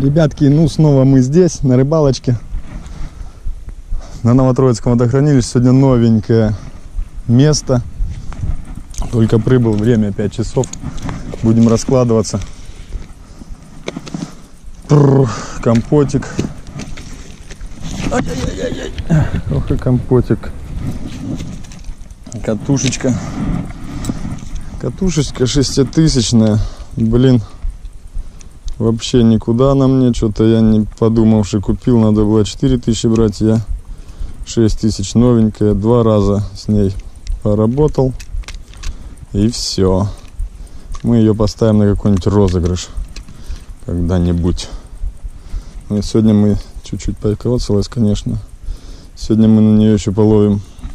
Ребятки, ну снова мы здесь, на рыбалочке. На Новотроицком водохранилище. Сегодня новенькое место. Только прибыл, время 5 часов. Будем раскладываться. Компотик. Ай-яй-яй-яй. Ох и компотик. Катушечка. Катушечка 6000-я. Блин. Вообще никуда на мне. Что-то я не подумавши купил. Надо было 4000 брать. Я 6000 новенькая. 2 раза с ней поработал. И все. Мы ее поставим на какой-нибудь розыгрыш. Когда-нибудь. Ну и сегодня мы чуть-чуть покоцалась, конечно. Сегодня мы на нее еще половим.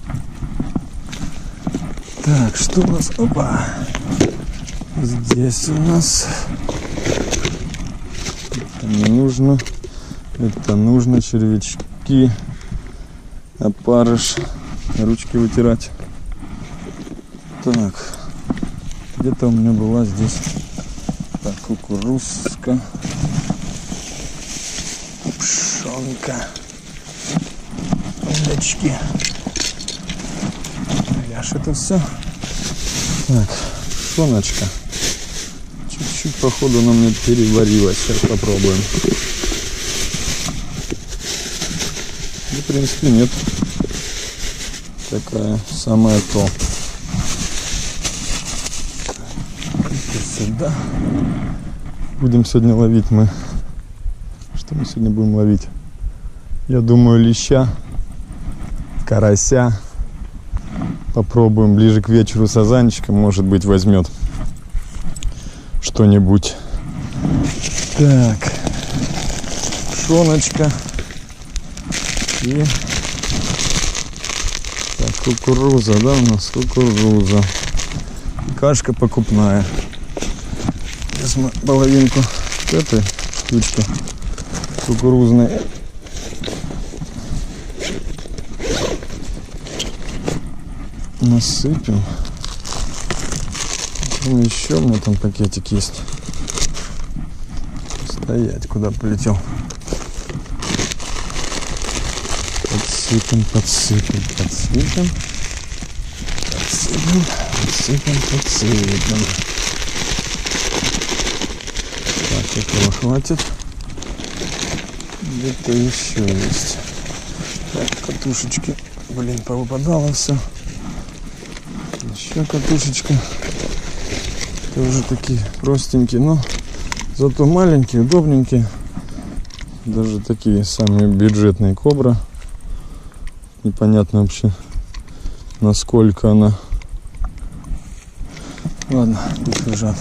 Так, что у нас? Опа! Здесь у нас... Это не нужно. Это нужно. Червячки. Опарыш. Ручки вытирать. Так. Где-то у меня была здесь. Так, кукурузка. Пшенка. Удочки. Ляж это все. Так, пшеночка. Чуть-чуть, походу, она мне переварилась. Сейчас попробуем. И, в принципе, нет. Такая самая то. Сюда. Будем сегодня ловить мы. Что мы сегодня будем ловить? Я думаю, леща, карася. Попробуем ближе к вечеру сазанчика. Может быть, возьмет что-нибудь. Так. Пшеночка. И так, кукуруза, да, у нас кукуруза. Кашка покупная. Сейчас мы половинку этой штучки кукурузной насыпем. Ну, еще у меня там пакетик есть. Стоять, куда полетел. Подсыпем, подсыпем, подсыпем. Подсыпем, подсыпем, подсыпем. Так, этого хватит. Где-то еще есть. Так, катушечки. Блин, повыпадало все. Еще катушечка. Тоже такие простенькие, но зато маленькие, удобненькие. Даже такие самые бюджетные кобра. Непонятно вообще, насколько она. Ладно, пусть лежат.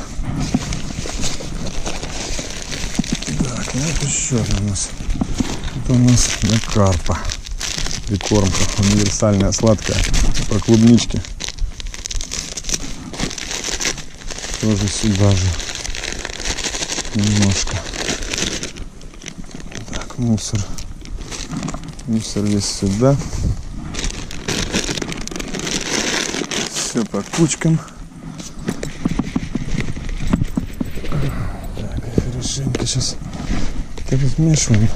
Так, ну это еще одна у нас. Это у нас для карпа. Прикормка универсальная, сладкая. По клубничке. Тоже сюда же. Немножко. Так, мусор. Мусор весь сюда. Все по кучкам. Так, хорошенько сейчас размешиваем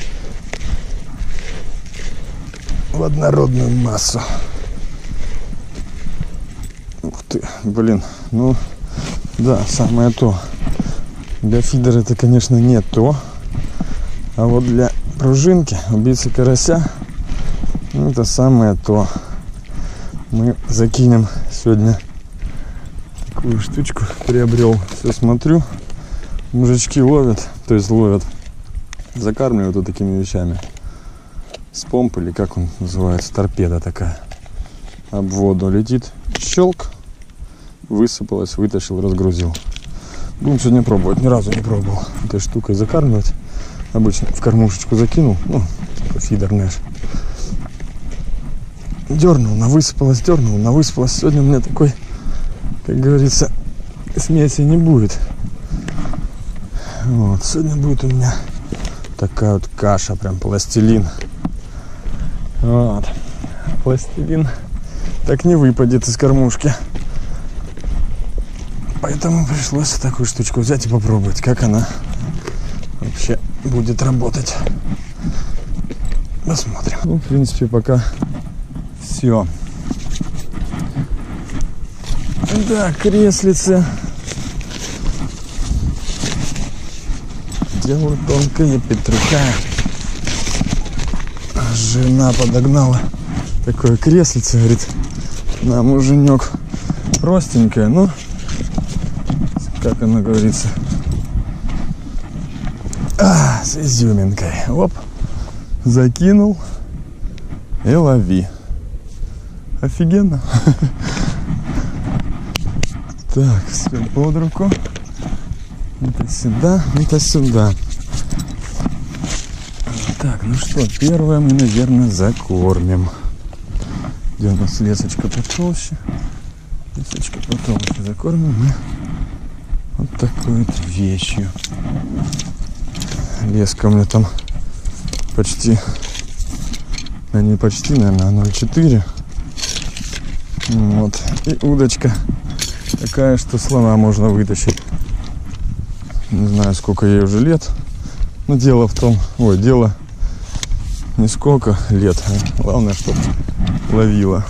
в однородную массу. Ух ты, блин, ну да, самое то. Для фидера это, конечно, не то. А вот для пружинки, убийцы карася, ну, это самое то. Мы закинем сегодня такую штучку, приобрел. Все смотрю, мужички ловят, то есть ловят, закармливают вот такими вещами. С помпы, или как он называется, торпеда такая. Об воду летит, щелк, высыпалась, вытащил, разгрузил. Будем сегодня пробовать, ни разу не пробовал этой штукой закармливать. Обычно в кормушечку закинул, ну, типа фидер наш. Дернул, на высыпалось, дернул, на высыпалось. Сегодня у меня такой, как говорится, смеси не будет. Вот, сегодня будет у меня такая вот каша, прям пластилин. Вот, пластилин так не выпадет из кормушки. Поэтому пришлось такую штучку взять и попробовать, как она вообще будет работать. Посмотрим. Ну, в принципе, пока все. Да, креслице. Дело тонкое, Петруха. Жена подогнала такое креслице, говорит, на, муженек, простенькое, ну, как оно говорится, с изюминкой. Оп, закинул и лови. Офигенно. Так, все под руку. Это сюда, это сюда. Так, ну что, первое мы, наверное, закормим. Где у нас лесочка потолще? Лесочка потолще. Закормим мы вот такой вот вещью. Леска у меня там почти, не почти, наверное, 0,4. Вот. И удочка такая, что слона можно вытащить. Не знаю, сколько ей уже лет. Но дело в том, дело не сколько лет, а главное, чтобы ловила.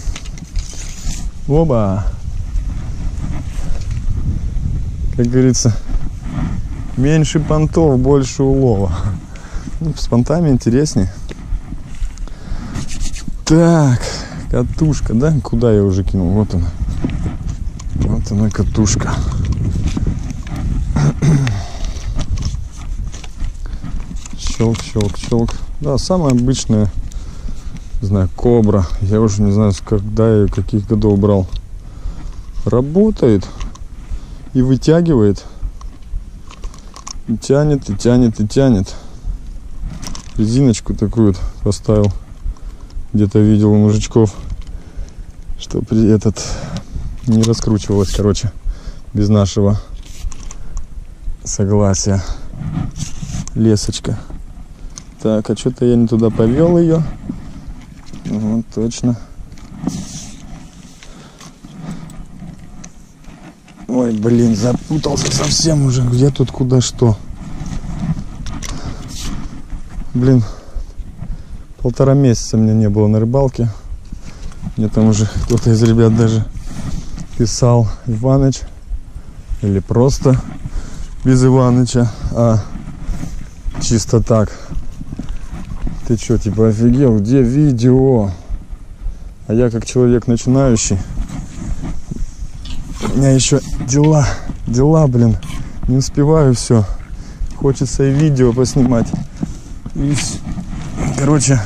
Оба! Как говорится, меньше понтов, больше улова. Ну, с понтами интереснее. Так, катушка, да? Куда я уже кинул? Вот она. Вот она, катушка. Щелк, щелк, щелк. Да, самая обычная, не знаю, кобра. Я уже не знаю, когда я, каких годов брал. Работает и вытягивает. И тянет, и тянет, и тянет. Резиночку такую вот поставил. Где-то видел у мужичков, что не раскручивалось, короче, без нашего согласия. Лесочка. Так, а что-то я не туда повел ее. Вот, точно. Ой, блин, запутался совсем уже. Где тут куда что? Блин, 1,5 месяца меня не было на рыбалке. Мне там уже кто-то из ребят даже писал: Иваныч, или просто без Иваныча, а чисто так. Ты что, типа, офигел? Где видео? А я, как человек начинающий, у меня еще дела, блин, не успеваю все. Хочется и видео поснимать. И, короче,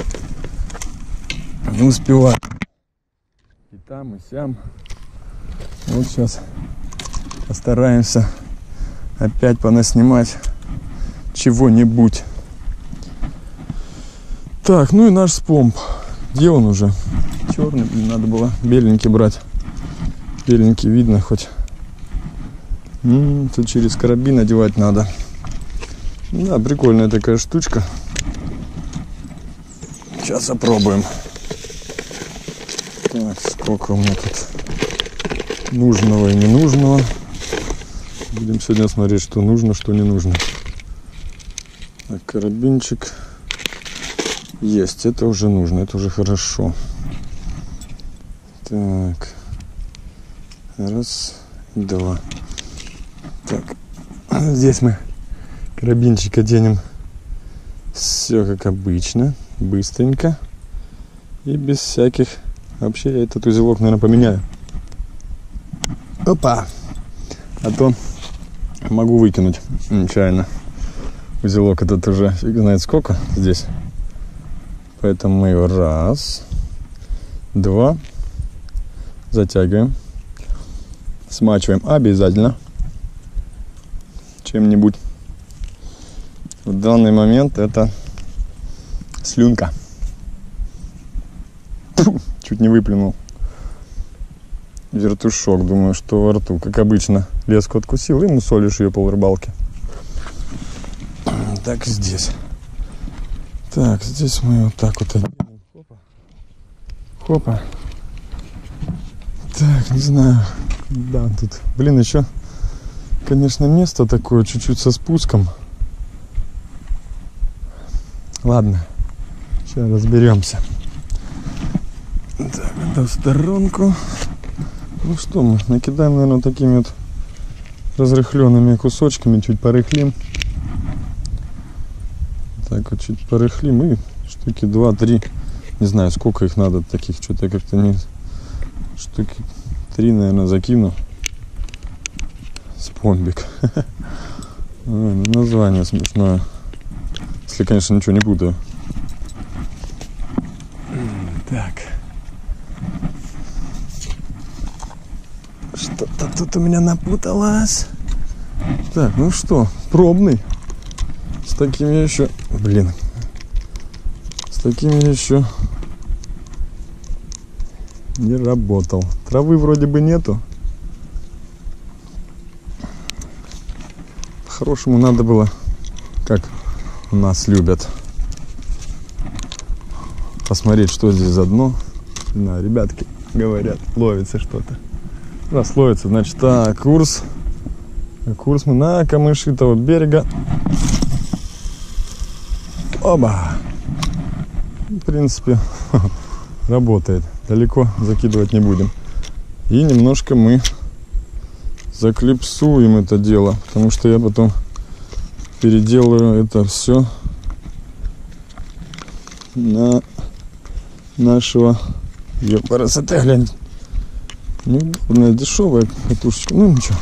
не успеваю. И там, и сям. Вот сейчас постараемся опять понаснимать чего-нибудь. Так, ну и наш спомп. Где он уже? Черный, надо было беленький брать. Беленький видно хоть. Тут через карабин одевать надо. Да, прикольная такая штучка. Сейчас опробуем. Так, сколько у меня тут нужного и ненужного. Будем сегодня смотреть, что нужно, что не нужно. Так, карабинчик есть. Это уже нужно, это уже хорошо. Так. Раз, два. Так. Здесь мы карабинчик оденем. Все как обычно. Быстренько. И без всяких... Вообще я этот узелок, наверное, поменяю. Опа! А то могу выкинуть нечаянно. Узелок этот уже фиг знает сколько здесь. Поэтому мы его раз, два, затягиваем, смачиваем обязательно чем-нибудь. В данный момент это слюнка. Чуть не выплюнул. Вертушок, думаю, что во рту. Как обычно, леску откусил и мусолишь ее полрыбалки. Так, здесь. Так, здесь мы вот так вот. Хопа. Хопа. Так, не знаю. Да, тут, блин, еще, конечно, место такое чуть-чуть со спуском. Ладно, сейчас разберемся. Так, это в сторонку. Ну что, мы накидаем, наверное, такими вот разрыхленными кусочками, чуть порыхлим. Так вот чуть порыхлим и штуки 2-3. Не знаю, сколько их надо таких, что-то как-то не... Штуки 3, наверное, закину. Спомбик. Название смешное. Если, конечно, ничего не путаю. Так. Что-то тут у меня напуталось. Так, ну что, пробный. С такими еще... Блин. С такими еще... Не работал. Травы вроде бы нету. По-хорошему надо было, как у нас любят, посмотреть, что здесь за дно. Да, ребятки говорят, ловится что-то. Раз ловится, значит, так, курс. Курс мы на камыши того берега. Оба! В принципе, работает. Далеко закидывать не будем. И немножко мы заклипсуем это дело, потому что я потом переделаю это все на нашего красоты, глянь. Неудобная, дешевая катушечка. Ну ничего.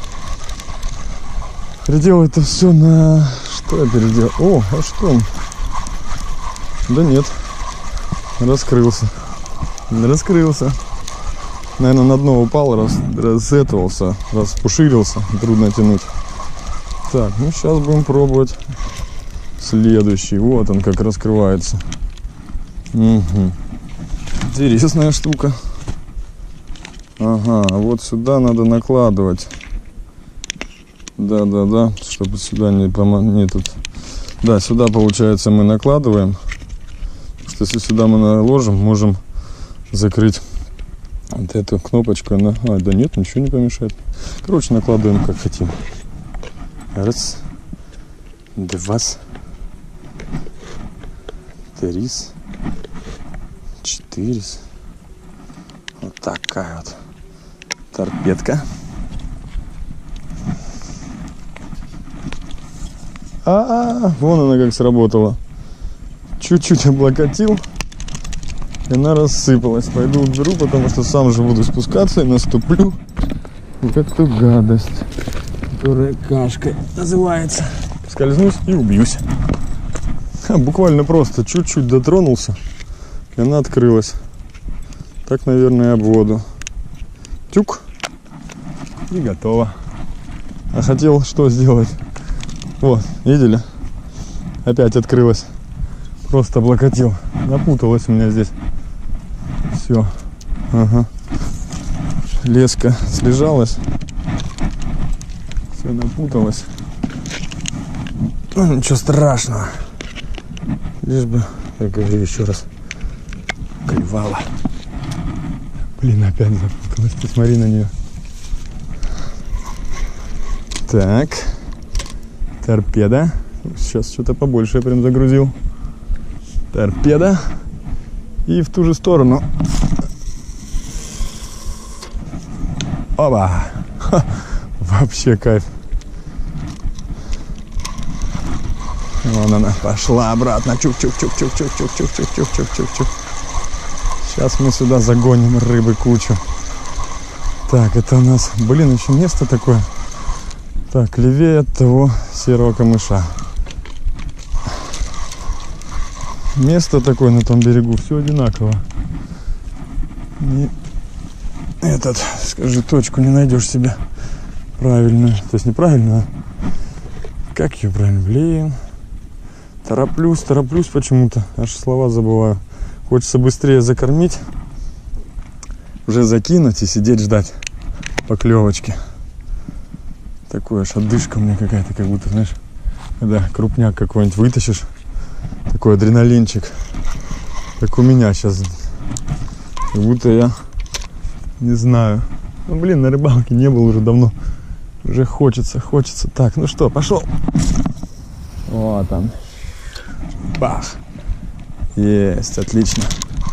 Переделаю это все на... Что я переделал? О, а что он? Да нет. Раскрылся. Раскрылся. Наверное, на дно упал, распуширился. Трудно тянуть. Так, ну сейчас будем пробовать следующий. Вот он как раскрывается. Угу. Интересная штука. Ага, вот сюда надо накладывать. Да, чтобы сюда не тут. Да, сюда, получается, мы накладываем. Потому что если сюда мы наложим, можем закрыть вот эту кнопочку. Да нет, ничего не помешает. Короче, накладываем как хотим. Раз, два, три, четыре. Вот такая вот торпедка. Вон она как сработала. Чуть-чуть облокотил, и она рассыпалась. Пойду уберу, потому что сам же буду спускаться и наступлю в эту гадость, которая кашкой называется. Скользнусь и убьюсь. Буквально просто чуть-чуть дотронулся, и она открылась. Так, наверное, об воду. Тюк. И готово. А хотел что сделать? Вот, видели? Опять открылась. Просто облокотил. Напуталась у меня здесь. Все. Ага. Леска слежалась. Все напуталось. Ну, ничего страшного. Лишь бы, я говорю еще раз, клевала. Блин, опять запуталась. Посмотри на нее. Так. Торпеда. Сейчас что-то побольше я прям загрузил. Торпеда. И в ту же сторону. Оба! Ха, вообще кайф. Вон она пошла обратно. Чук-чук-чук-чук-чук-чук-чук-чук-чук-чук-чук. Сейчас мы сюда загоним рыбы кучу. Так, это у нас, блин, еще место такое. Так, левее от того серого камыша. Место такое на том берегу, все одинаково. И этот, скажи, точку не найдешь себе правильную. То есть неправильную, а как ее правильно? Блин. Тороплюсь почему-то. Аж слова забываю. Хочется быстрее закормить, уже закинуть и сидеть ждать поклевочки. Такое аж отдышка у меня какая-то, как будто, знаешь, когда крупняк какой-нибудь вытащишь, такой адреналинчик, как у меня сейчас, как будто я не знаю. Ну, блин, на рыбалке не был уже давно, уже хочется. Так, ну что, пошел. Вот он. Бах. Есть, отлично.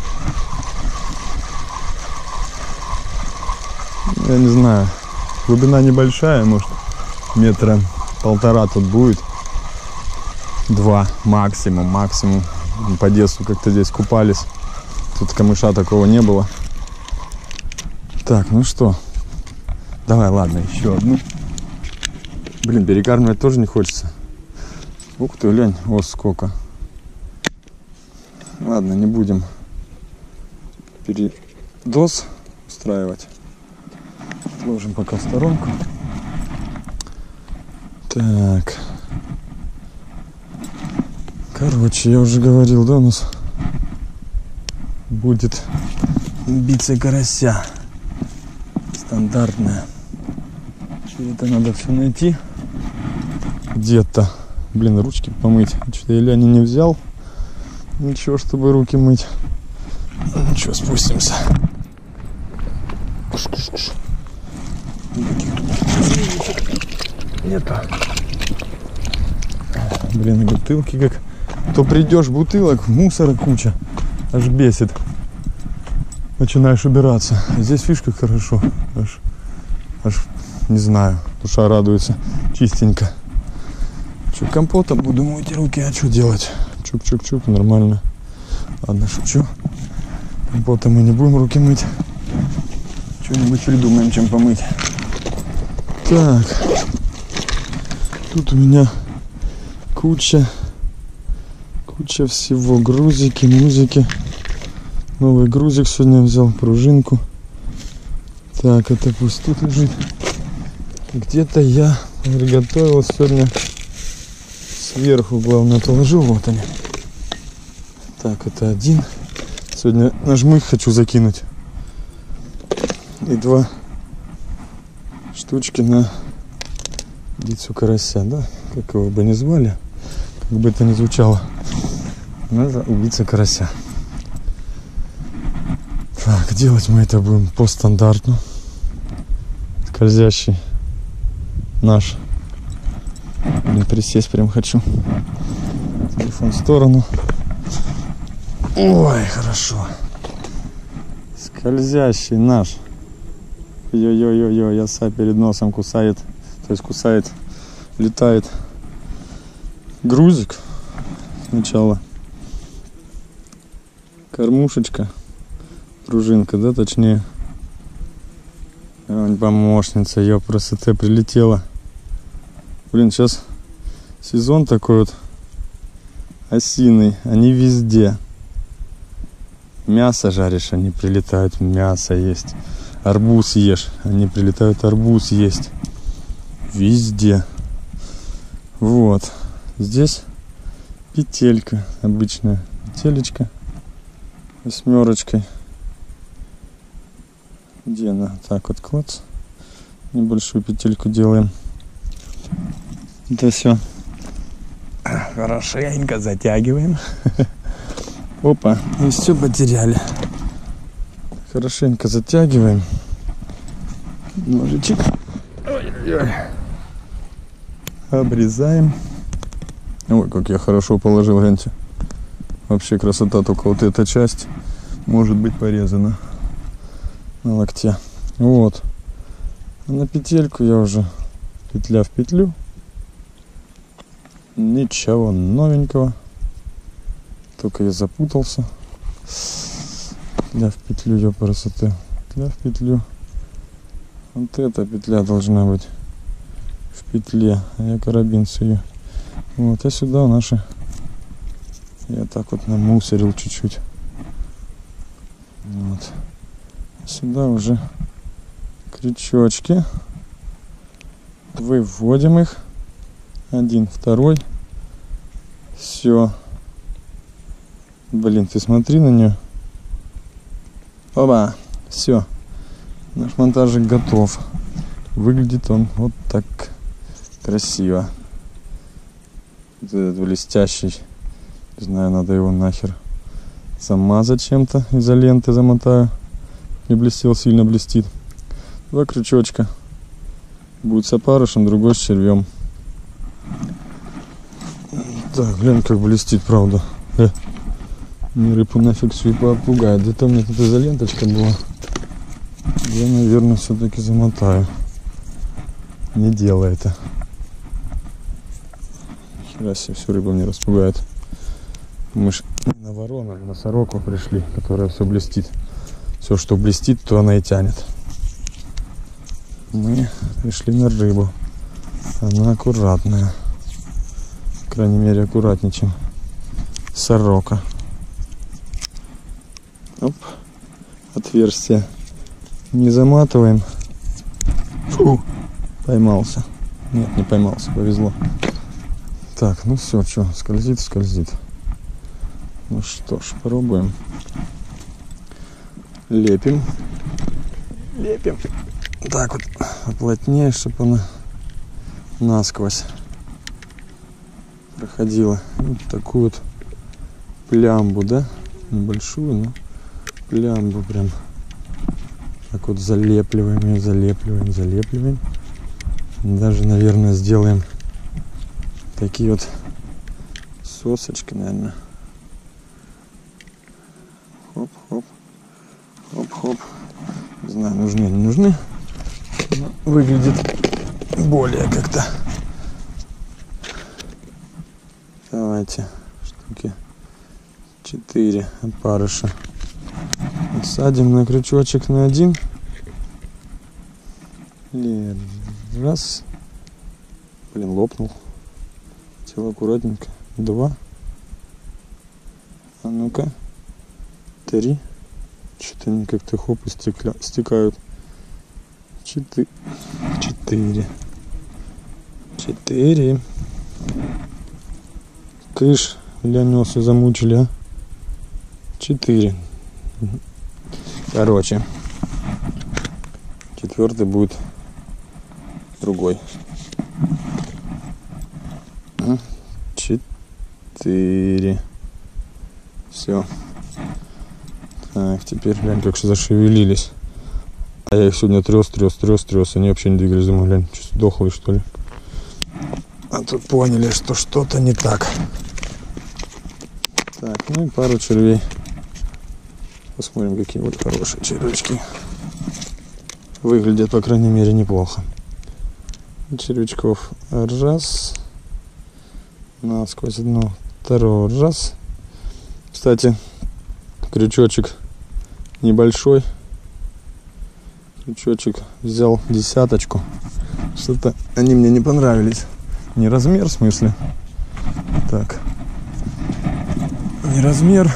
Я не знаю, глубина небольшая, может метра полтора тут будет. 2 максимум. По детству как-то здесь купались. Тут камыша такого не было. Так, ну что, давай, ладно, еще одну. Блин, перекармливать тоже не хочется. Ух ты, глянь, вот сколько. Ладно, не будем передоз устраивать. Отложим пока в сторонку. Так. Короче, я уже говорил, да, у нас будет биться карася. Стандартная. Это надо все найти. Где-то. Блин, ручки помыть. Что-то я Ляни не взял. Ничего, чтобы руки мыть. Ничего, спустимся. Нету. Блин, бутылки как... То придешь, бутылок, мусора куча. Аж бесит. Начинаешь убираться. Здесь фишка хорошо. Аж не знаю. Душа радуется. Чистенько. Что, компотом буду мыть руки, а что делать? Чук-чук-чук, нормально. Ладно, шучу. Компотом мы не будем руки мыть. Что-нибудь придумаем, чем помыть. Так. Тут у меня куча всего. Грузики, музыки. Новый грузик сегодня взял, пружинку. Так, это пусть тут лежит. Где-то я приготовил сегодня. Сверху, главное, положил. Вот они. Так, это один. Сегодня на жмых хочу закинуть. И 2 штучки на бицу карася, да? Как его бы ни звали, как бы это ни звучало. Надо убийца карася. Так, делать мы это будем по стандарту. Скользящий наш. Блин, присесть прям хочу. Телефон в сторону. Ой, хорошо. Скользящий наш. Йо-йо-йо-йо, яса перед носом кусает. То есть кусает, летает. Грузик. Сначала. Кормушечка. Пружинка, да, точнее. Помощница, ее просто прилетела. Блин, сейчас сезон такой вот осиный. Они везде. Мясо жаришь, они прилетают, мясо есть. Арбуз ешь, они прилетают, арбуз есть. Везде. Вот. Здесь петелька обычная. Петелечка. 8. Где она? Так вот, клац. Небольшую петельку делаем. Это все. Хорошенько затягиваем. Опа, и все потеряли. Хорошенько затягиваем. Ножичек. Ой-ой-ой. Обрезаем. Ой, как я хорошо положил, гляньте. Вообще красота, только вот эта часть может быть порезана на локте. Вот. А на петельку я уже петля в петлю. Ничего новенького. Только я запутался. Петля в петлю, ее красоты. Петля в петлю. Вот эта петля должна быть в петле. А я карабин сую. Вот, а сюда наши. Я так вот намусорил чуть-чуть. Вот. Сюда уже крючочки. Выводим их. 1, 2. Все. Блин, ты смотри на нее. Опа. Все. Наш монтажик готов. Выглядит он вот так красиво. Этот блестящий. Не знаю, надо его нахер замазать чем-то. Изолентой замотаю. Не блестел, сильно блестит. 2 крючочка. Будет с опарышем, другой с червем. Так, глянь, как блестит, правда. Не рыбу нафиг всю и попугает. Где-то у меня тут изоленточка была. Я, наверное, все-таки замотаю. Не делай это. Хера себе, всю рыбу мне распугает. Мы ж на ворону, на сороку пришли, которая все блестит. Все, что блестит, то она и тянет. Мы пришли на рыбу. Она аккуратная. По крайней мере, аккуратнее, чем сорока. Оп. Отверстие. Не заматываем. Фу. Поймался. Нет, не поймался, повезло. Так, ну все, что, скользит, скользит. Ну что ж, пробуем. Лепим. Лепим. Так вот, поплотнее, чтобы она насквозь проходила. Вот такую вот плямбу, да? Небольшую, но плямбу прям. Так вот залепливаем ее, залепливаем, залепливаем. Даже, наверное, сделаем такие вот сосочки, наверное. Хоп-хоп. Хоп-хоп. Не знаю, нужны или не нужны. Но выглядит более как-то. Давайте штуки 4 опарыша. Садим на крючочек на один. И раз. Блин, лопнул. Все аккуратненько. 2. А ну-ка. 3. Что-то они как-то хоп и стекают. 4. 4. Кыш, ляносы замучили, а? 4. Короче. 4 будет другой. 4. Все. Так, теперь глянь, как зашевелились. А я их сегодня трёс. Они вообще не двигались. Думаю, глянь, что дохлые, что ли. А тут поняли, что что-то не так. Так, ну и пару червей. Посмотрим, какие вот хорошие червячки. Выглядят, по крайней мере, неплохо. Червячков раз. Насквозь одно. Второй раз. Кстати, крючочек небольшой. Крючочек взял 10. Что-то они мне не понравились. Не размер, в смысле. Так. Не размер,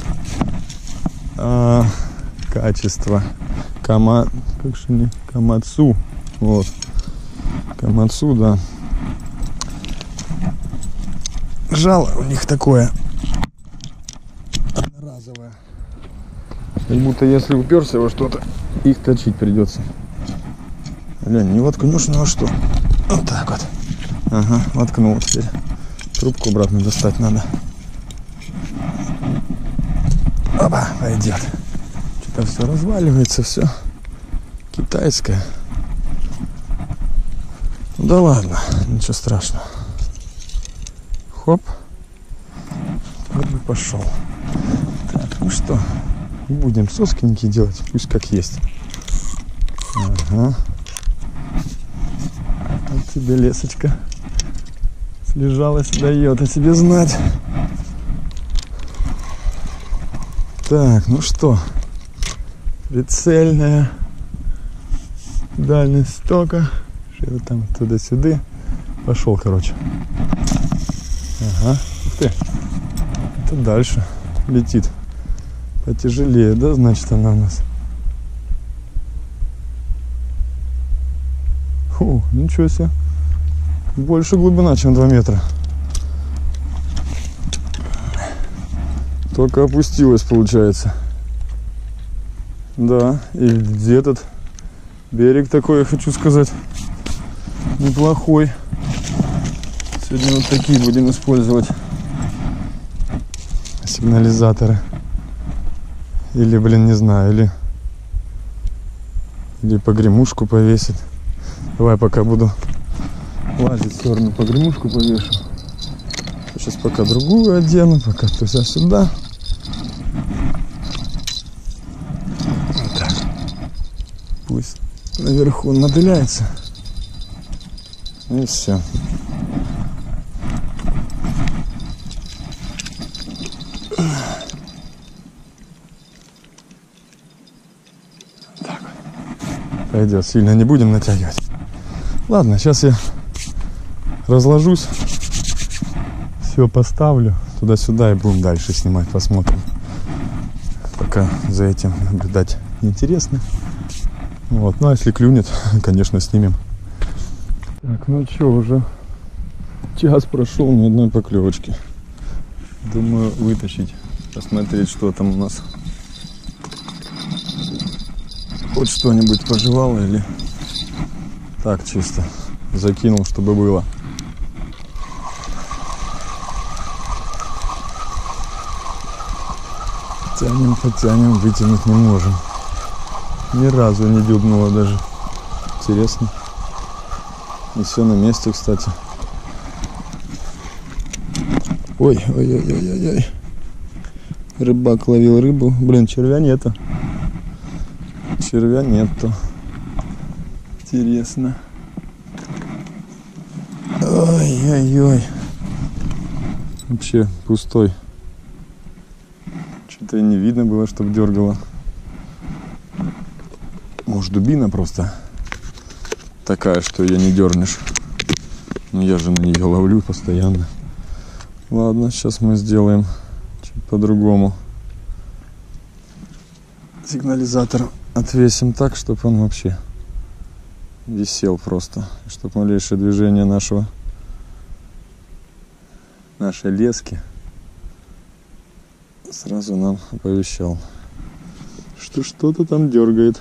а качество. Как же не? Камацу. Вот. Камацу, да. Жало у них такое одноразовое. Как будто если уперся во что-то, их точить придется. Глянь, не воткнешь, ну а что? Вот так вот. Ага, воткнул теперь. Трубку обратно достать надо. Опа, пойдет. Что-то все разваливается, все китайское. Ну да ладно, ничего страшного. Хоп. Вот бы пошел. Так, ну что, будем соскинки делать, пусть как есть. Ага. Вот тебе лесочка слежалась, дает о себе знать. Так, ну что, прицельная дальность тока. Что-то там туда-сюда. Пошел, короче. Ага, ух ты. Это дальше летит. Потяжелее, да, значит, она у нас. Фу, ничего себе. Больше глубина, чем 2 метра. Только опустилась, получается. Да, и где этот берег такой, я хочу сказать, неплохой. Сегодня вот такие будем использовать сигнализаторы. Или, блин, не знаю, или погремушку повесить. Давай, пока буду лазить в сторону, погремушку повешу. Сейчас пока другую одену, пока туда-сюда. Вот так. Пусть наверху наделяется. И все. Так вот. Пойдет, сильно не будем натягивать. Ладно, сейчас я разложусь. Все поставлю туда-сюда и будем дальше снимать, посмотрим. Пока за этим наблюдать неинтересно. Вот, ну а если клюнет, конечно, снимем. Так, ну что, уже час прошел, ни одной поклевочки. Думаю, вытащить, посмотреть, что там у нас. Хоть что-нибудь пожевало или так чисто закинул, чтобы было. Тянем, потянем, вытянуть не можем. Ни разу не дюбнуло даже. Интересно. И все на месте, кстати. Ой, ой-ой-ой-ой-ой. Рыбак ловил рыбу. Блин, червя нету. Червя нету. Интересно. Ой-ой-ой. Вообще пустой. Что-то и не видно было, чтобы дергало. Может, дубина просто такая, что ее не дернешь. Но я же на нее ловлю постоянно. Ладно, сейчас мы сделаем чуть по-другому. Сигнализатор отвесим так, чтобы он вообще висел просто. Чтобы малейшее движение нашей лески сразу нам оповещал, что что-то там дергает.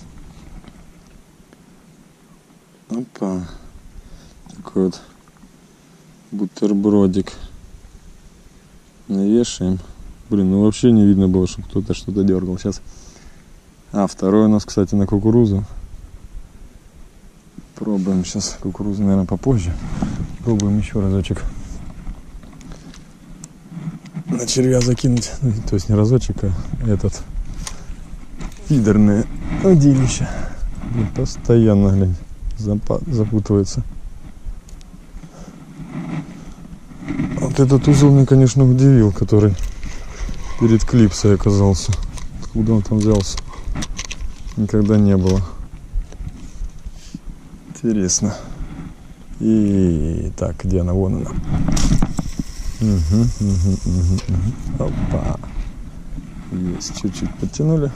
Опа. Такой вот бутербродик. Навешаем. Блин, ну вообще не видно было, чтобы кто-то что-то дергал. Сейчас. Второй у нас, кстати, на кукурузу. Пробуем сейчас кукурузу, наверное, попозже. Пробуем еще разочек на червя закинуть. Ну, то есть не разочек, а этот фидерное удилище. Блин, постоянно, глянь, запутывается. Вот этот узел меня, конечно, удивил, который перед клипсой оказался. Откуда он там взялся? Никогда не было. Интересно. И так, где она? Вон она. Опа. Есть, чуть-чуть подтянули.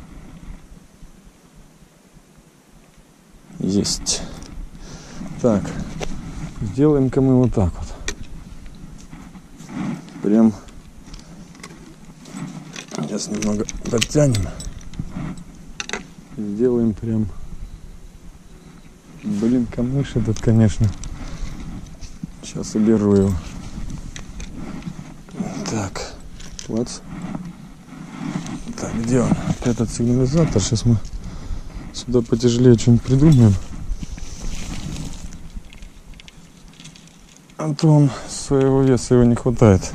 Есть. Так. Сделаем-ка мы вот так вот. Прям. Сейчас немного подтянем. Сделаем прям. Блин, камыш этот, конечно. Сейчас уберу его. Так. Клац. Так, где он? Этот сигнализатор. Сейчас мы сюда потяжелее что-нибудь придумаем. А то он своего веса его не хватает.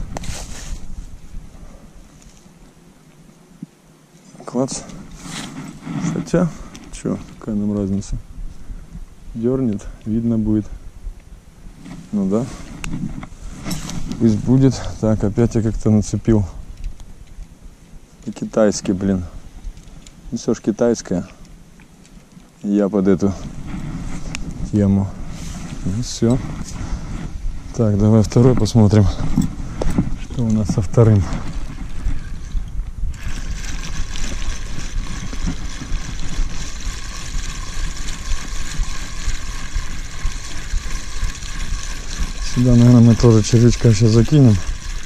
Клац. Хотя, что, какая нам разница? Дернет, видно будет. Ну да. Пусть будет. Так, опять я как-то нацепил. Китайский, блин. Ну все ж китайское. Я под эту тему. Ну все. Так, давай второй посмотрим, что у нас со вторым. Сюда, наверное, мы тоже червячка сейчас закинем.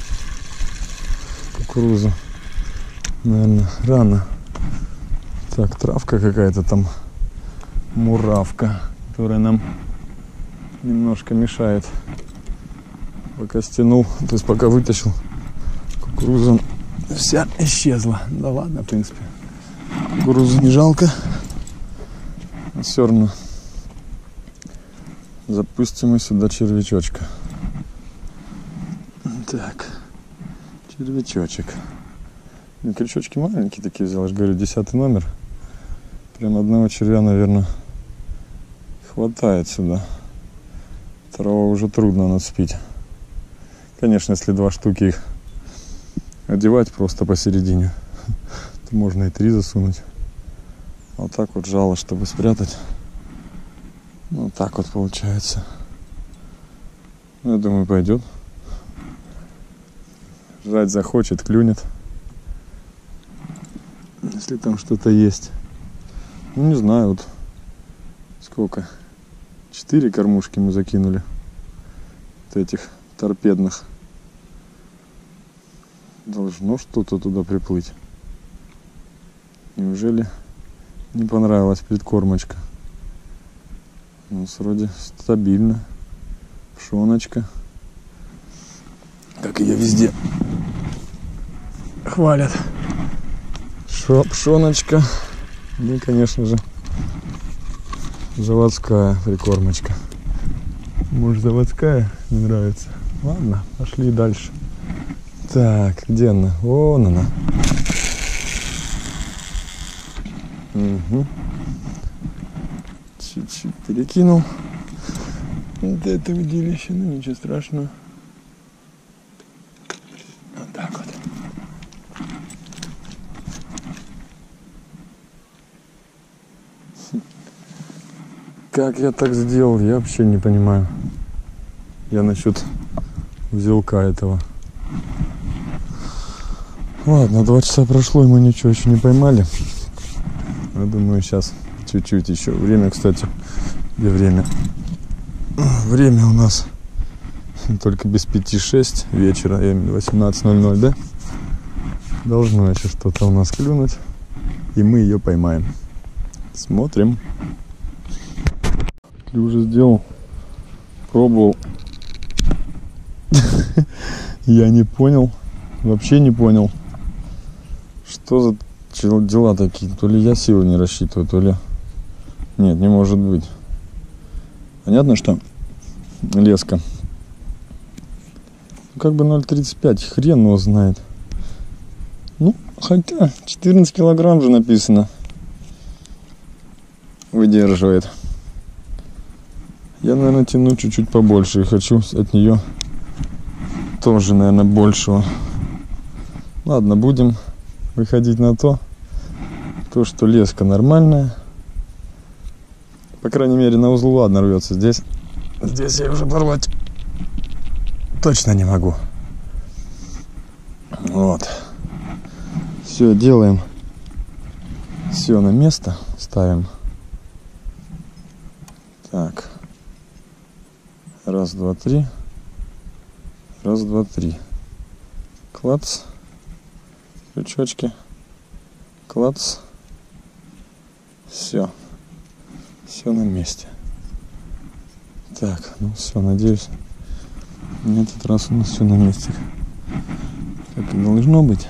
Кукурузу. Наверное, рано. Так, травка какая-то там. Муравка, которая нам немножко мешает. Пока стянул, то есть пока вытащил, кукуруза вся исчезла. Да ладно, в принципе. Кукурузу не жалко. Все равно. Запустим мы сюда червячочка. Так, червячочек. Крючочки маленькие такие взял, я же говорю, 10 номер. Прям одного червя, наверное, хватает сюда. Второго уже трудно нацепить. Конечно, если 2 штуки их одевать просто посередине, то можно и 3 засунуть. Вот так вот жало, чтобы спрятать. Вот так вот получается. Ну, я думаю, пойдет. Жрать захочет, клюнет. Если там что-то есть. Ну, не знаю, вот сколько. 4 кормушки мы закинули. Вот этих торпедных. Должно что-то туда приплыть. Неужели не понравилась предкормочка? Ну, вроде стабильно. Пшоночка. Как ее везде хвалят. Пшоночка. И, конечно же, заводская прикормочка. Может, заводская не нравится? Ладно, пошли дальше. Так, где она? Вон она. Угу. Чуть-чуть перекинул. Вот это удилище, ну ничего страшного. Вот так вот. Как я так сделал, я вообще не понимаю. Я насчет узелка этого. Ладно, 2 часа прошло, и мы ничего еще не поймали. Я думаю, сейчас чуть-чуть еще. Время, кстати, где время? Время у нас только без 5-6 вечера, 18:00, да? Должно еще что-то у нас клюнуть, и мы ее поймаем. Смотрим. Уже сделал, пробовал. Я не понял, вообще не понял, что за дела такие. То ли я силы не рассчитываю, то ли... Нет, не может быть. Понятно, что леска. Как бы 0,35, хрен его знает. Ну, хотя 14 килограмм же написано. Выдерживает. Я, наверное, тяну чуть-чуть побольше и хочу от нее тоже, наверное, большего. Ладно, будем выходить на то, что леска нормальная. По крайней мере, на узлу ладно рвется. Здесь я уже порвать точно не могу. Вот. Все, делаем. Все на место ставим. Так. 1, 2, 3. 1, 2, 3. Клац. Крючочки. Клац. Все. Все на месте. Так, ну все, надеюсь, на этот раз у нас все на месте. Как и должно быть.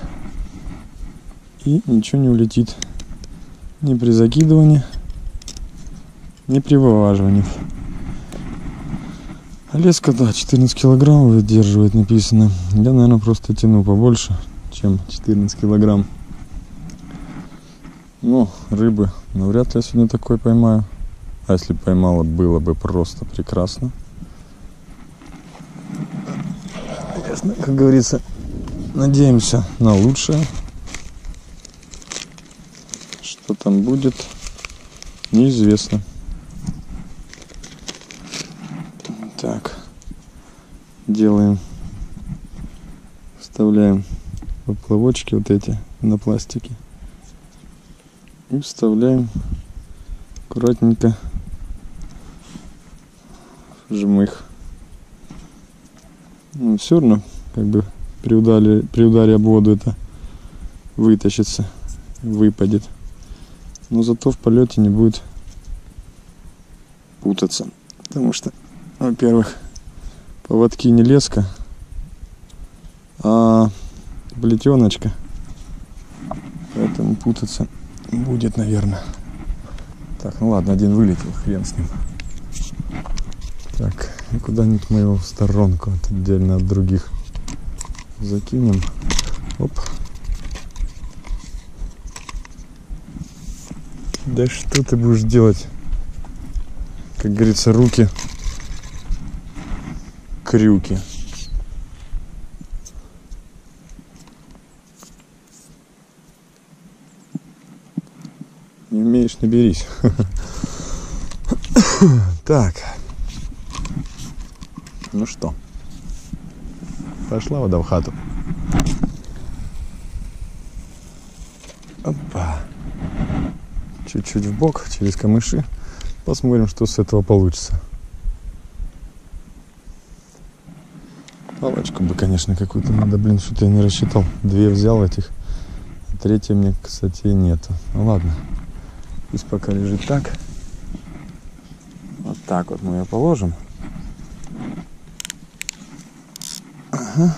И ничего не улетит. Ни при закидывании, ни при вываживании. А леска, да, 14 килограмм выдерживает, написано. Я, наверное, просто тяну побольше, чем 14 килограмм. Ну, рыбы навряд ли я сегодня такой поймаю. А если поймала, было бы просто прекрасно. Ясно, как говорится, надеемся на лучшее. Что там будет, неизвестно. Так, делаем, вставляем поплавочки вот эти на пластике и вставляем аккуратненько жмых. Ну, все равно как бы при ударе об воду это вытащится, выпадет, но зато в полете не будет путаться, потому что, во-первых, поводки не леска, а плетеночка, поэтому путаться будет, наверное. Так, ну ладно, один вылетел, хрен с ним. Так, куда-нибудь мы его в сторонку, отдельно от других закинем. Оп. Да что ты будешь делать? Как говорится, руки крюки. Не умеешь, не берись. Так. Ну что, пошла вода в хату. Опа. Чуть-чуть в бок, через камыши. Посмотрим, что с этого получится. Палочку бы, конечно, какую-то надо, блин, что-то я не рассчитал. 2 взял этих, а 3 мне, кстати, нету. Ну ладно, пусть пока лежит так. Вот так вот мы ее положим. Ага.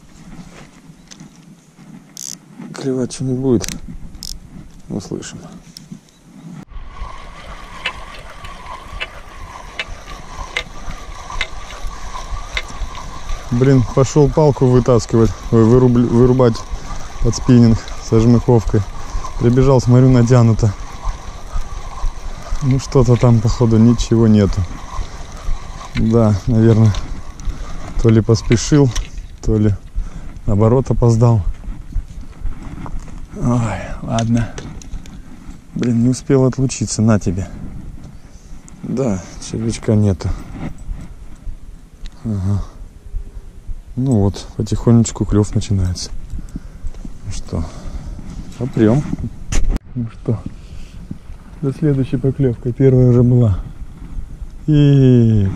Клевать что-нибудь будет. Услышим. Блин, пошел палку вытаскивать, вырубать под спиннинг со жмыховкой. Прибежал, смотрю, натянуто. Ну что-то там, походу, ничего нету. Да, наверное, то ли поспешил, то ли наоборот опоздал. Ой, ладно. Блин, не успел отлучиться, на тебе. Да, червячка нету. Ага. Ну вот, потихонечку клев начинается. Ну что, попрем. Ну что, до следующей поклевкой. Первая уже была. И...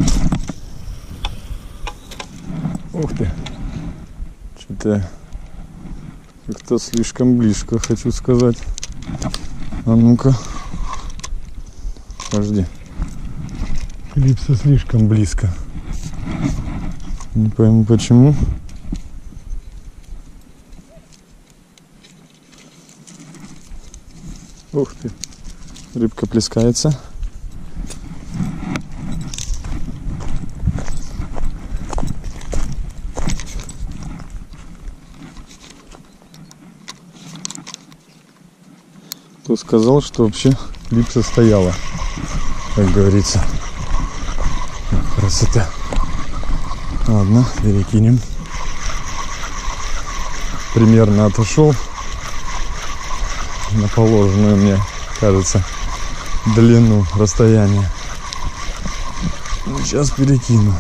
Ух ты. Что-то как-то слишком близко, хочу сказать. А ну-ка. Подожди. Клипса слишком близко. Не пойму почему. Ух ты. Рыбка плескается. Кто сказал, что вообще клипса стояла, как говорится. Красота. Ладно, перекинем. Примерно отошел на положенную, мне кажется, длину расстояния. Сейчас перекину.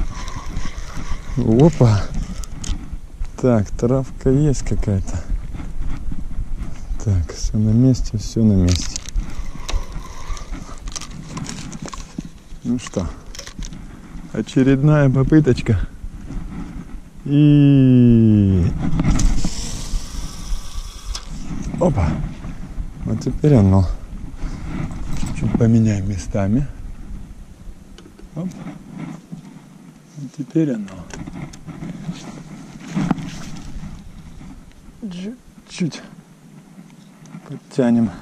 Опа. Так, травка есть какая-то. Так, все на месте, все на месте. Ну что, очередная попыточка. И... Опа. Вот теперь оно. Чуть-чуть поменяем местами. Оп. Вот теперь оно. Чуть-чуть подтянем.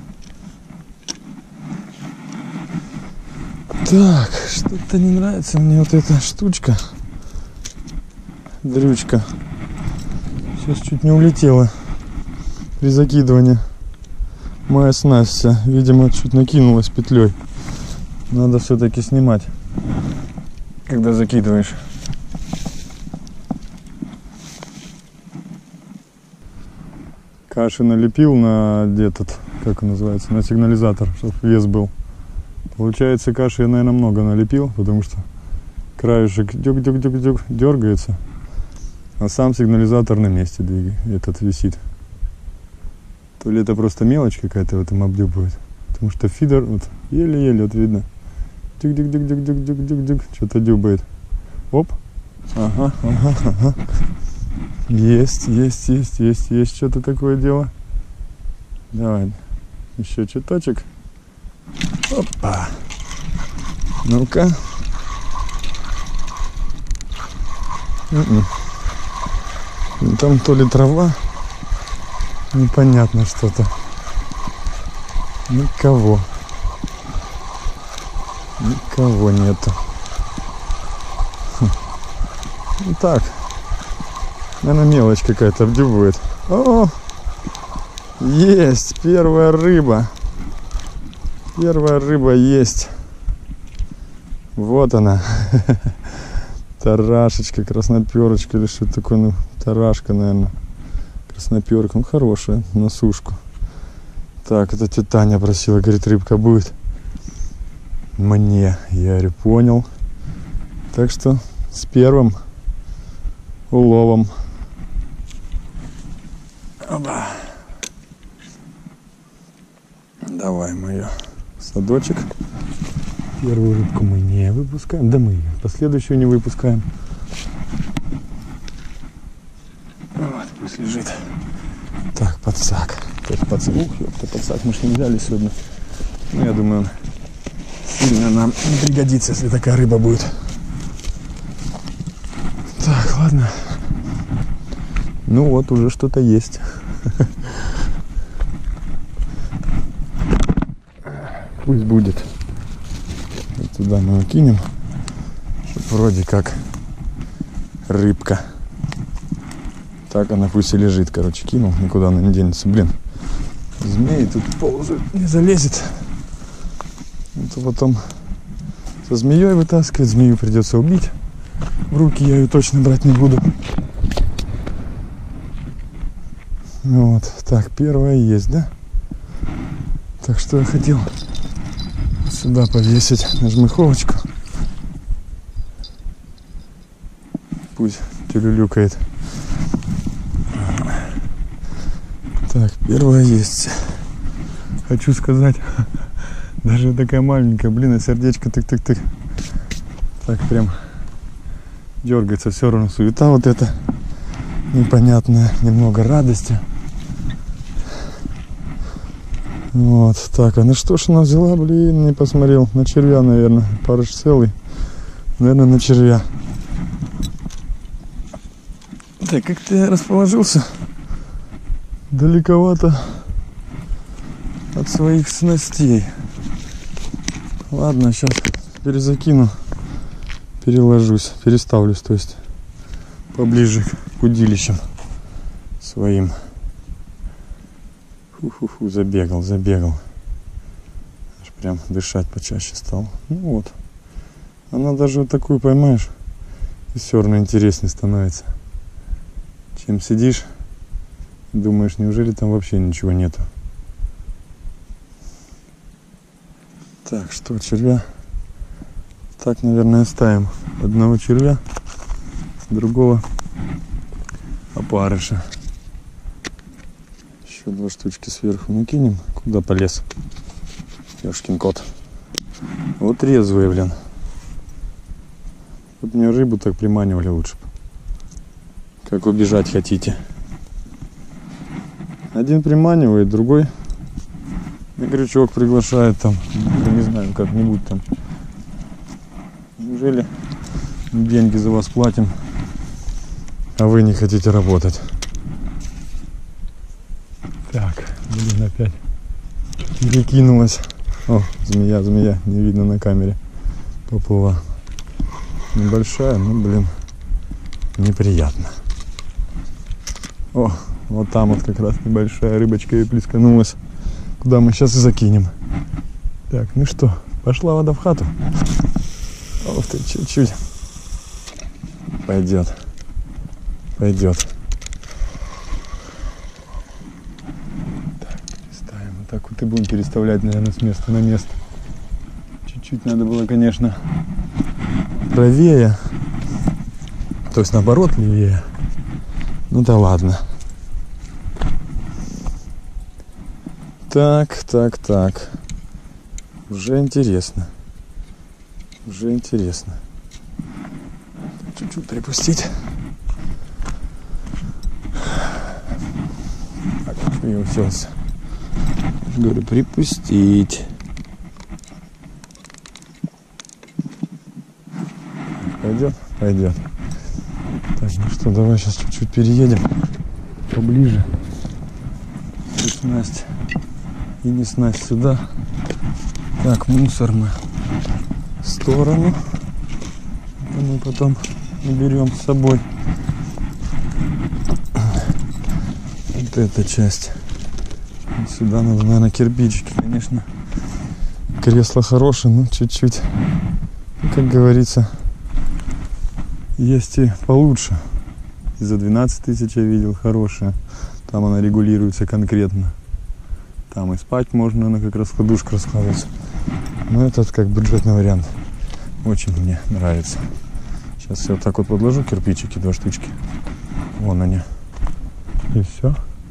Так, что-то не нравится мне вот эта штучка. Дрючка. Сейчас чуть не улетела при закидывании. Моя снасть вся, видимо, чуть накинулась петлей. Надо все-таки снимать, когда закидываешь. Каши налепил на этот, как он называется, на сигнализатор, чтобы вес был. Получается, каши я, наверное, много налепил, потому что краешек дёг-дёг-дёг-дёг дергается, а сам сигнализатор на месте этот висит. То ли это просто мелочь какая-то в этом обдюбывает, потому что фидер вот еле-еле вот видно. Дюк-дюк-дюк-дюк-дюк-дюк-дюк, что-то дюбает. Оп. Ага, ага, ага. Есть что-то такое дело. Давай, еще чуточек. Опа. Ну-ка. Там то ли трава, непонятно что-то. Никого нету. Ну так, Наверное, мелочь какая-то обдюбывает. О, есть первая рыба. Первая рыба есть. Вот она. Тарашечка, красноперочка или что-то такое. Ну, тарашка, наверное. Красноперка. Ну, хорошая, на сушку. Так, это тетя Таня просила, говорит, рыбка будет. Мне. Я говорю, понял. Так что с первым уловом. Оба. Давай мы ее в садочек. Первую рыбку мы не выпускаем. Да мы ее последующую не выпускаем. Вот, пусть лежит. Так, подсак. Подсак. Ух, ёпта, подсак мы ж не взяли сегодня. Ну, я думаю, он сильно нам не пригодится, если такая рыба будет. Так, ладно. Ну вот, уже что-то есть. Пусть будет. Вот туда мы кинем, чтобы вроде как рыбка. Так она пусть и лежит, короче, кинул, никуда она не денется. Блин, змеи тут ползают, не залезет. Это потом со змеей вытаскивать, змею придется убить. В руки я ее точно брать не буду. Вот, так, первая есть, да? Так, что я хотел сюда повесить на жмыховочку. Пусть тюлюлюкает. Так, первая есть. Хочу сказать, даже такая маленькая, блин, а сердечко тык-тык-тык. Так прям дергается, все равно суета вот эта непонятная, немного радости. Вот, так, а на что ж она взяла, блин, не посмотрел. На червя, наверное, парыш целый. Наверное, на червя. Так, как-то я расположился далековато от своих снастей. Ладно, сейчас перезакину, переложусь, переставлюсь, то есть поближе к удилищам своим. Фу-фу-фу, забегал. Аж прям дышать почаще стал. Ну вот. Она даже вот такую поймаешь, и все равно интереснее становится. Чем сидишь, думаешь, неужели там вообще ничего нету. Так, что, червя? Так, наверное, оставим. Одного червя, другого опарыша. Еще 2 штучки сверху накинем. Куда полез? Ёшкин кот. Вот резвые, блин. Вот мне рыбу так приманивали лучше. Как убежать хотите. Один приманивает, другой на крючок приглашает там. Я не знаю, как-нибудь там. Неужели деньги за вас платим, а вы не хотите работать? Так, блин, опять перекинулась. О, змея, не видно на камере. Поплыла. Небольшая, но, блин, неприятно. О, вот там вот как раз небольшая рыбочка и плесканулась. Куда мы сейчас и закинем. Так, ну что, пошла вода в хату. Ох ты, чуть-чуть. Пойдет. Так вот и будем переставлять, наверное, с места на место. Чуть-чуть надо было, конечно, правее. То есть наоборот левее. Ну да ладно. Так. Уже интересно. Чуть-чуть припустить. Так, я уселся. Говорю, припустить. Пойдет. Так, ну что, давай сейчас чуть-чуть переедем поближе. И снасть. И не снасть сюда. Так, мусор мы в сторону. Это мы потом уберем с собой. вот эта часть. И сюда надо, наверное, кирпичики, конечно. Кресло хорошее, но чуть-чуть, как говорится, есть и получше. И за 12 тысяч я видел хорошее. Там она регулируется конкретно. Там и спать можно, она как раскладушка раскладывается. Но этот как бюджетный вариант. Очень мне нравится. Сейчас я вот так вот подложу кирпичики, 2 штучки. Вон они. И все.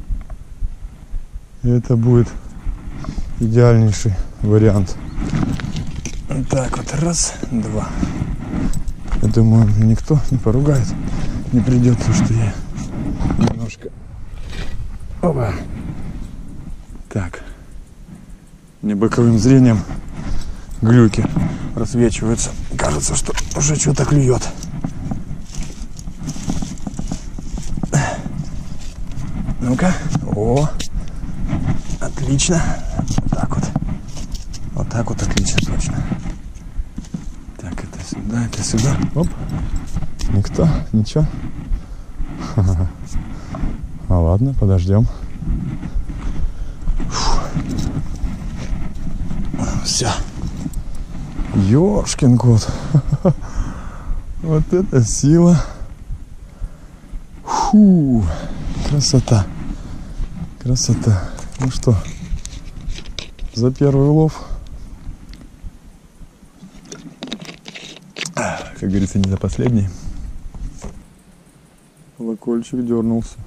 И это будет идеальнейший вариант. Так вот, раз, два. Я думаю, никто не поругает, не придет, потому что я немножко... Опа. Так. Мне боковым зрением глюки просвечиваются. Кажется, что уже что-то клюет. Ну-ка. О! Отлично. Вот так вот. Вот так вот отлично, точно. Так, это сюда, это сюда. Оп. Никто, ничего. А ладно, подождем. Все. Ёшкин кот. Вот это сила. Фу. Красота. Красота. Ну что, за первый улов. Как говорится, не за последний. Колокольчик дернулся.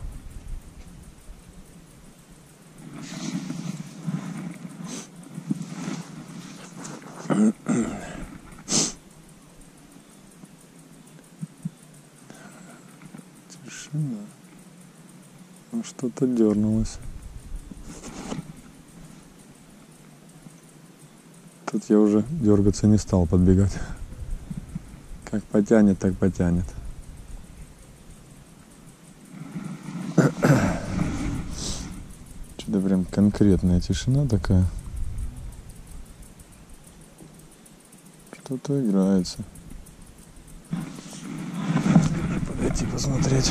Тишина. Ну, что-то дернулось. Тут я уже дергаться не стал, подбегать. Как потянет, так потянет. Что-то прям конкретная тишина такая. Что-то играется. Подойти посмотреть.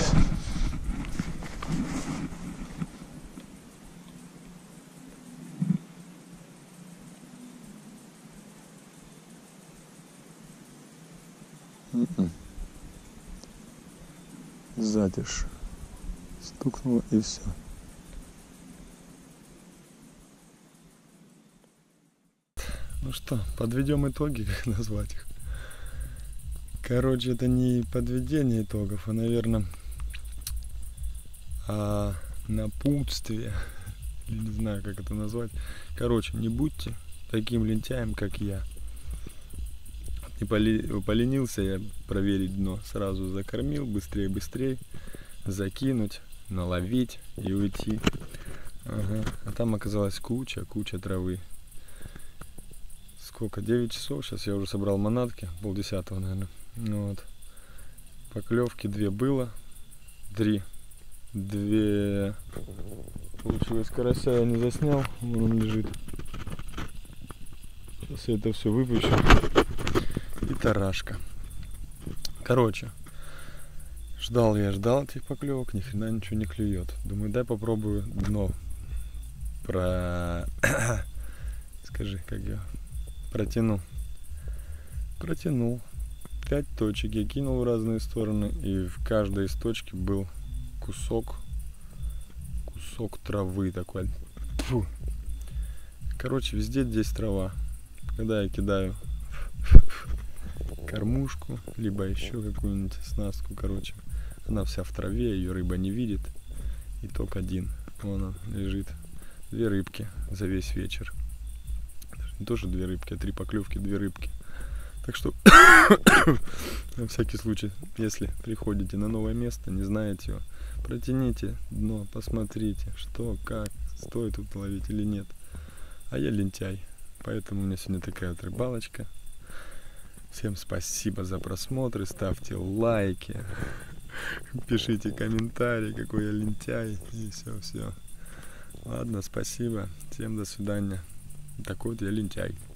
Затишь. Стукнуло и все. Ну что, подведем итоги, как назвать их. Короче, это не подведение итогов, а, наверное, напутствие. Не знаю, как это назвать. Короче, не будьте таким лентяем, как я. Не поленился я проверить дно. Сразу закормил, быстрее, закинуть, наловить и уйти. Ага. А там оказалась куча травы. Сколько? 9 часов. Сейчас я уже собрал манатки. 9:30, наверное. Вот. Поклевки 2 было. 3. 2. Получилось, карася я не заснял. Вон он лежит. Сейчас я это все выпущу. И тарашка. Короче, ждал этих поклевок, ни хрена ничего не клюет. Думаю, дай попробую дно скажи, как я протянул. 5 точек я кинул в разные стороны, и в каждой из точки был кусок травы такой. Фу. Короче, везде здесь трава. Когда я кидаю кормушку, либо еще какую-нибудь снастку, короче, она вся в траве, ее рыба не видит. Итог один. Вон он лежит. 2 рыбки за весь вечер. Даже не тоже 2 рыбки, а 3 поклевки, 2 рыбки. Так что, на всякий случай, если приходите на новое место, не знаете его, протяните дно, посмотрите, что, как, стоит тут ловить или нет. А я лентяй, поэтому у меня сегодня такая вот рыбалочка. Всем спасибо за просмотры, ставьте лайки, пишите комментарии, какой я лентяй, и все. Ладно, спасибо, всем до свидания. Такой вот я лентяй.